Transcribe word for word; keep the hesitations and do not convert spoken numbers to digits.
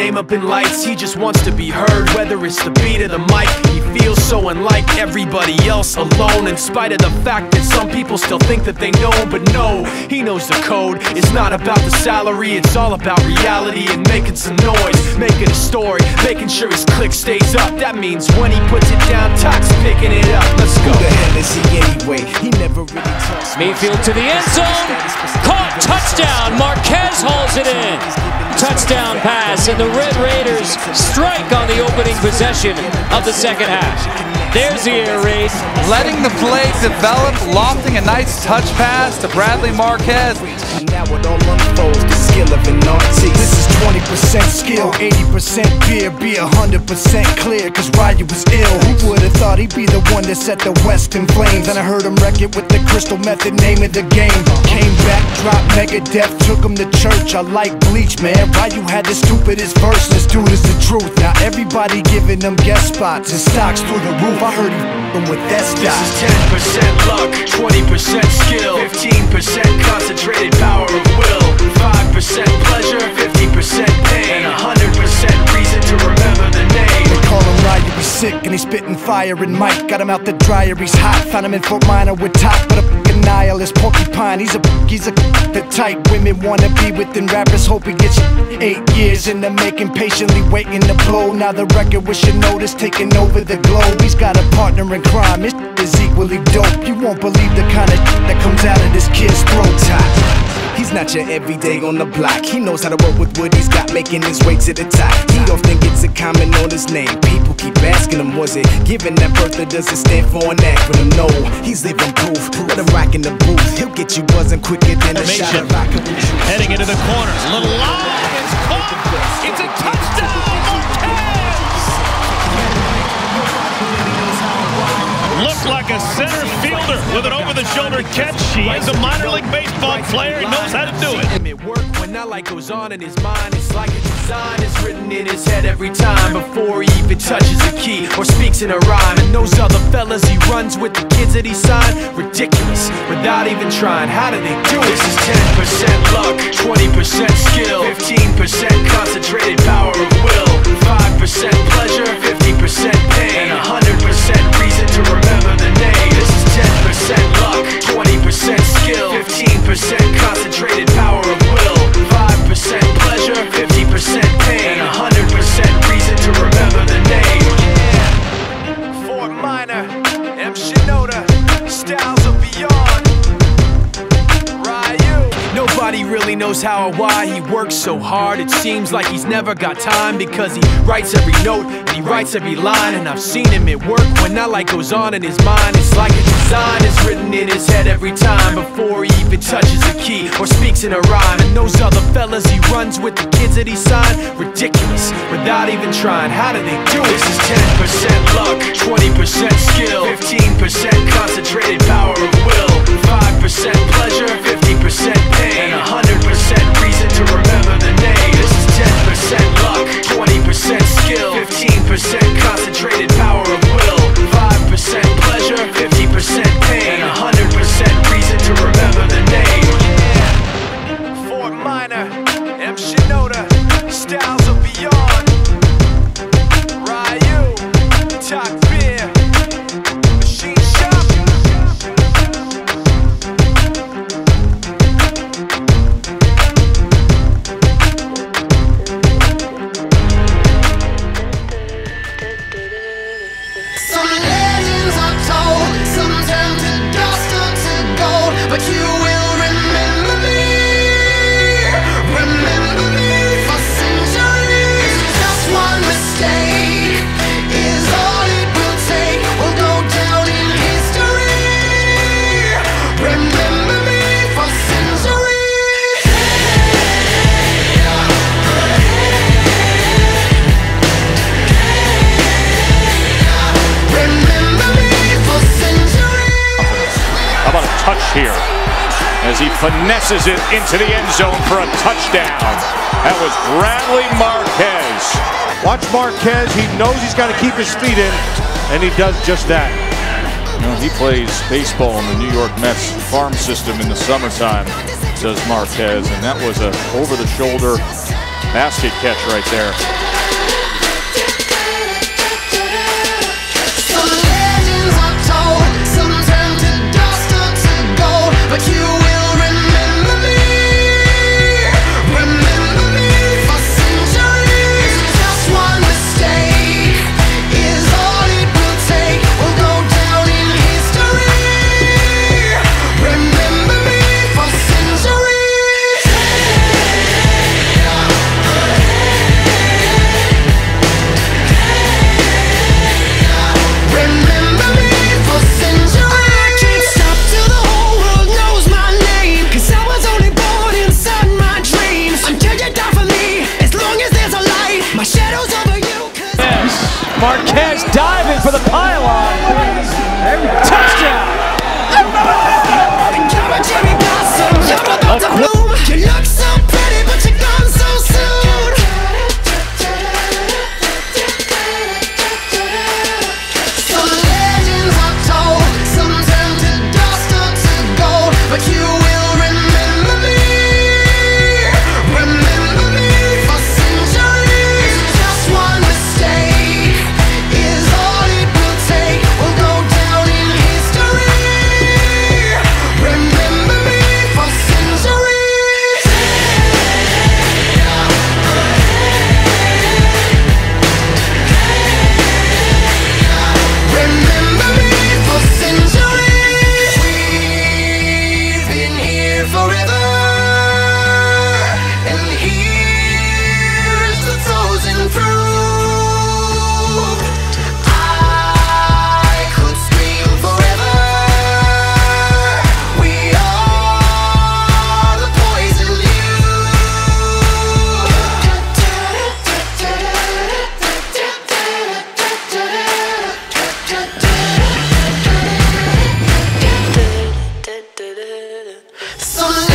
name up in lights. He just wants to be heard, whether it's the beat or the mic. He feels so unlike everybody else, alone, in spite of the fact that some people still think that they know. But no, he knows the code. It's not about the salary, it's all about reality and making some noise, making a story, making sure his click stays up. That means when he puts it down, Tox picking it up. Let's go. Who the hell is he anyway? He never really talks. Mayfield to the end zone, caught, touchdown. Marquez hauls it in. Touchdown pass, and the Red Raiders strike on the opening possession of the second half. There's the air raid. Letting the play develop, lofting a nice touch pass to Bradley Marquez. And now it all unfolds, the skill of an artist. This is twenty percent skill, eighty percent beer, be one hundred percent clear, cause Ryu was ill. Who would've thought he'd be the one that set the West in flames? And I heard him wreck it with the Crystal Method, name of the game. Came back, dropped Megadeth, took him to church. I like Bleach, man. Ryu had the stupidest verse, this dude is the truth. Now everybody giving them guest spots and stocks through the roof. I heard he f***ing with that stock. This is ten percent luck, twenty percent skill, fifteen percent concentrated power of will, five percent pleasure, fifty percent pain, and one hundred percent reason to remember the name. They call him Ryu, he's sick and he's spitting fire. And Mike got him out the dryer, he's hot. Found him in Fort Minor with top, but a f***ing nihilist porcupine. He's a he's a the type women wanna be within rappers. Hope he gets eight years in the making, patiently waiting to blow. Now the record with your notice taking over the globe. He's got a partner in crime, his is equally dope. You won't believe the kind of that comes out of this kid's throat. He's not your everyday on the block. He knows how to work with what he's got, making his way to the top. He often gets a comment on his name. People keep asking him, was it given that birth that doesn't stand for an acronym? No, he's living proof. Let him rock in the booth. He'll get you buzzing quicker than a shot of vodka. Heading into the corner, a little long, it's caught. It's a touchdown, Marquez! Looked like a center fielder with an over-the-shoulder catch. He is a minor league baseball player. He knows how to do it. It work when that light goes on in his mind. It's like a design is written in his head every time before he even touches a key or speaks in a rhyme. And those other fellas he runs with, the kids that he signed, ridiculous without even trying. How do they do it? This is ten percent luck, twenty percent skill, fifteen percent concentrated power of will, five percent pleasure, fifty percent pain, and one hundred percent reason to remember the name. This is ten percent luck, twenty percent skill, fifteen percent concentrated power of will, five percent pleasure, fifty percent pain, and one hundred percent reason to remember the name. Yeah. Fort Minor, M. Shinoda, Styles of Beyond, Ryu. Nobody really knows how or why he works so hard. It seems like he's never got time, because he writes every note and he writes every line. And I've seen him at work when that light goes on in his mind. It's like a design is written in his head every time before he even touches a key or speaks in a rhyme. And those other fellas he runs with, the kids that he signed, ridiculous without even trying. How do they do it? This is ten percent luck, twenty percent skill, fifteen percent concentrated power of will, five percent pleasure, fifty percent pain, and one hundred percent reason to remember the name. This is ten percent luck, twenty percent skill, fifteen percent concentrated power of will, five percent pleasure, fifty percent pain, and one hundred percent reason to remember the name. Yeah. Fort Minor, M. Shinoda, Styles of Beyond, Ryu, Talk Beer, Machine Shop. Some legends are told, some turn to dust or to gold, but you will remember me, remember me for centuries. Just one mistake is all it will take. We'll go down in history. Remember me for centuries. Remember me for centuries. How about a touch here as he finesses it into the end zone for a touchdown? That was Bradley Marquez. Watch Marquez, he knows he's got to keep his feet in, and he does just that. You know, he plays baseball in the New York Mets farm system in the summertime, does Marquez, and that was a over-the-shoulder Basket catch right there. Some legends are told, some turn to dust or to gold, but you will remember me, remember me for centuries. Just one mistake is all it will take. We'll go down in history. Remember me for centuries. Remember me for centuries. I can't stop till the whole world knows my name, 'cause I was only born inside my dreams. Until you die for me, as long as there's a light, my shadow's over you. 'Cause Marquez diving for the pylon. Touchdown. you're a cherry blossom, you're about to bloom. You look so pretty, but you're gone so soon. Some legends are told, some turn to dust or to gold, but you will remember me, remember me for centuries. Just one mistake is all it will take. We'll go down in history. Remember me for centuries. Remember me for centuries. We've been here forever, and here's the frozen proof. I could scream forever. We are the poison you. Some